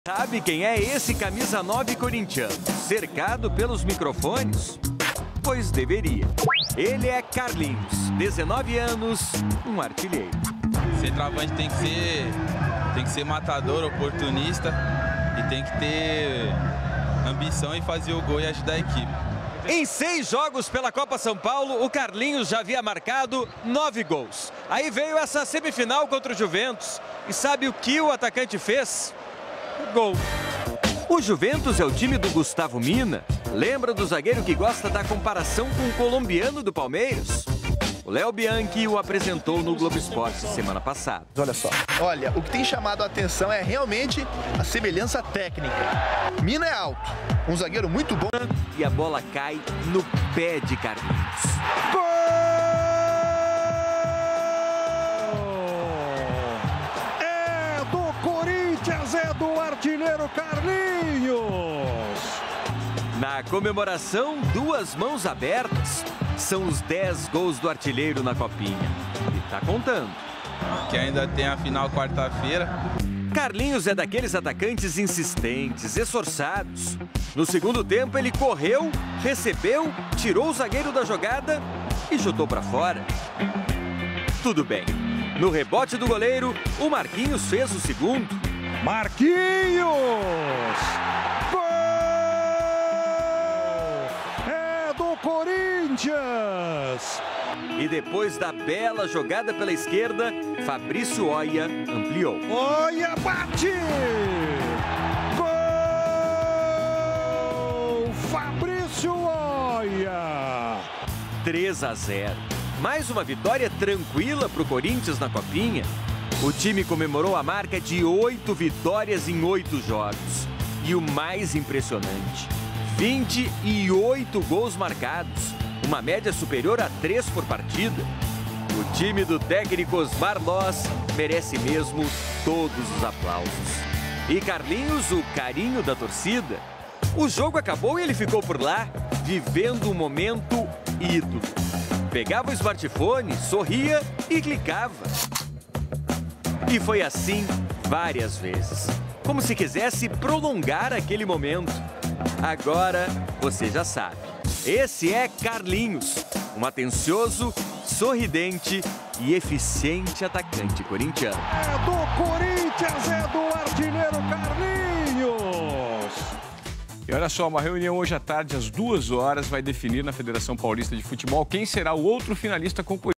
Sabe quem é esse camisa 9 corintiano, cercado pelos microfones? Pois deveria. Ele é Carlinhos, 19 anos, um artilheiro. Centroavante tem que ser matador, oportunista e tem que ter ambição em fazer o gol e ajudar a equipe. Em 6 jogos pela Copa São Paulo, o Carlinhos já havia marcado 9 gols. Aí veio essa semifinal contra o Juventus. E sabe o que o atacante fez? Gol. O Juventus é o time do Gustavo Mina. Lembra do zagueiro que gosta da comparação com o colombiano do Palmeiras? O Léo Bianchi o apresentou no Globo Esporte semana passada. Olha só. Olha, o que tem chamado a atenção é realmente a semelhança técnica. Mina é alto, um zagueiro muito bom. E a bola cai no pé de Carlinhos. Gol! É do Corinthians, é do artilheiro Carlinhos! Na comemoração, 2 mãos abertas. São os 10 gols do artilheiro na Copinha. E tá contando. Que ainda tem a final quarta-feira. Carlinhos é daqueles atacantes insistentes, esforçados. No segundo tempo, ele correu, recebeu, tirou o zagueiro da jogada e chutou para fora. Tudo bem. No rebote do goleiro, o Marquinhos fez o segundo. Marquinhos! Gol! É do Corinthians! E depois da bela jogada pela esquerda, Fabrício Oia ampliou. Oia bate! Gol! Fabrício Oia! 3-0. Mais uma vitória tranquila para o Corinthians na Copinha. O time comemorou a marca de 8 vitórias em 8 jogos. E o mais impressionante, 28 gols marcados. Uma média superior a 3 por partida. O time do técnico Osmar Loz merece mesmo todos os aplausos. E Carlinhos, o carinho da torcida. O jogo acabou e ele ficou por lá, vivendo um momento ídolo. Pegava o smartphone, sorria e clicava. E foi assim várias vezes, como se quisesse prolongar aquele momento. Agora você já sabe. Esse é Carlinhos, um atencioso, sorridente e eficiente atacante corintiano. É do Corinthians, é do artilheiro Carlinhos! E olha só, uma reunião hoje à tarde, às 2 horas, vai definir na Federação Paulista de Futebol quem será o outro finalista concorrido.